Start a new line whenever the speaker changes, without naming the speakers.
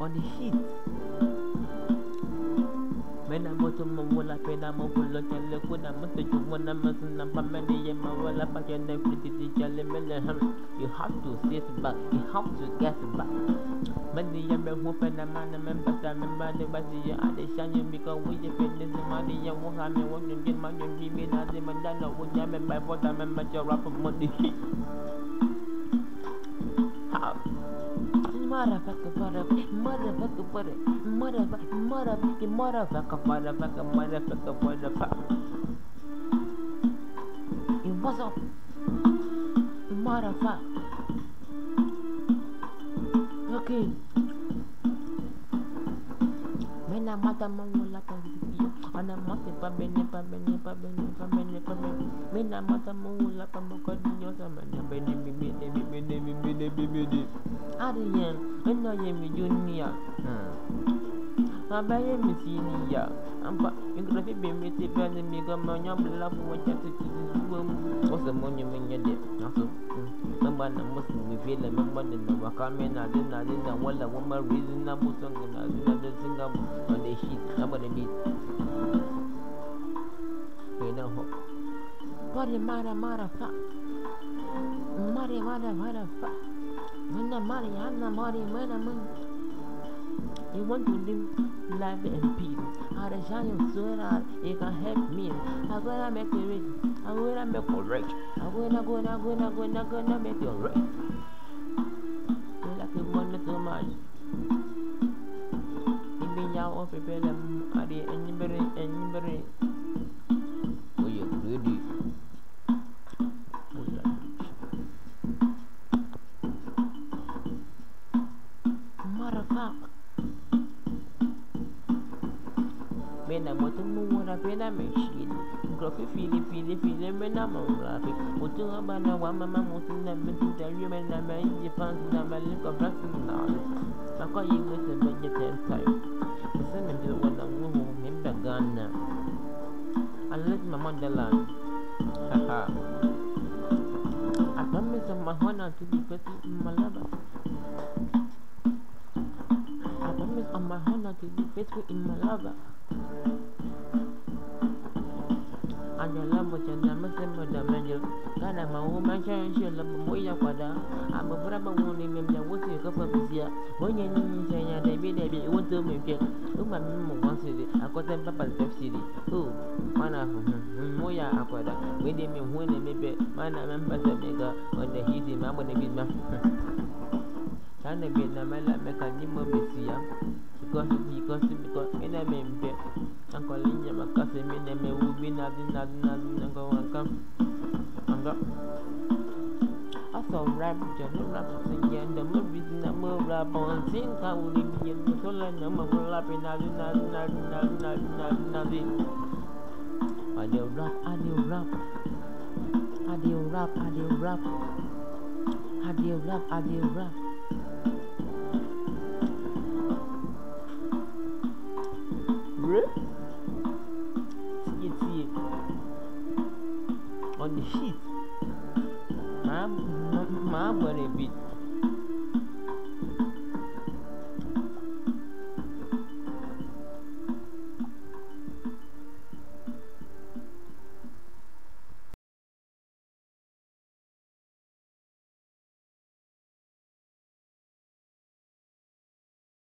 on the heat. Mena moto mola pena mo pulo chale kuna moto chumona masuna pamene ye mawala pakene fiti chale mele ham. You have to sit back, you have to get back. Many ya me hu pena mana member sa member de basi ya ade shanye because we je pene se mani ya wo ha me wo ngi ma ngi mi na de mandana wo ya me by for the member cho rap mo the heat. Motherfucker, motherfucker. You what's up? Motherfucker. Okay. Mena mata mangula kangipio. Ana mate pa bene. Mena mata mangula kamokodinyo sa mena bene. Adrian, eno ye mi junior. Abaye mi senior. Ampa ingrafi be mi te bene mi ga manya bla fu wacha te bum. Osa monyo menya de. Aso. Namba na musu mi vela mamba de na wakame na de na wala wama reason na musong na de singa on the sheet. Namba de beat. We know ho. Body mara fa. Mara fa. Mena money, I'm not money, when I'm you want to live life in peace. How to shine your soul out, it can help me. I'm gonna make you rich, I'm gonna make you rich. I'm gonna make you rich. You like you want too much. You mean y'all off a bed and anybody. Oh, you're greedy. Mena moto muona pena machine. Grofi fili mena murafi. Moto abana wa mama moto na metu dari mena meji fans na maliko brasin na. Mako yingo se beje time. Mese mende wana nguhu memba Ghana. Unless my motherland. Haha. I promise my honor to be person in my lover. I promise on my honor to be faithful in my lover. And your love with your number similar to menu. God, I'm a woman, she love me. I'm a brother, only member. What's your cup of this year? When you say, baby, you want to make it. Oh, my mom wants it. I got them papa's city. Oh, man, Moya Aquada. We didn't mean when they maybe man, I remember the nigga when the heat him. I'm going to be my can be the mela mechanism because in a member. Uncle Linja Macassi made them will be nothing and go and come. I saw rabbit and rabbits again. The more reason I move rap on think I would be in the solar number of lapping nothing. I do rap.